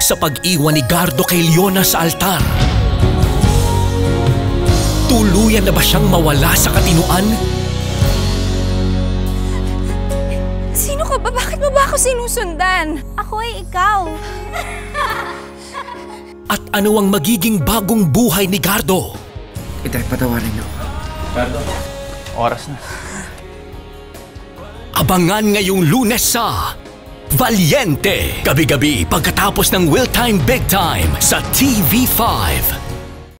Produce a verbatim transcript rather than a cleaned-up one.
sa pag-iwan ni Gardo kay Leona sa altar? Tuluyan na ba siyang mawala sa katinuan? Sino ka ba? Bakit mo ba ako sinusundan? Ako ay ikaw. At ano ang magiging bagong buhay ni Gardo? Itay, patawarin niyo. Gardo, oras na. Abangan ngayong Lunes sa Valiente! Gabi-gabi pagkatapos ng Will Time Big Time sa T V five.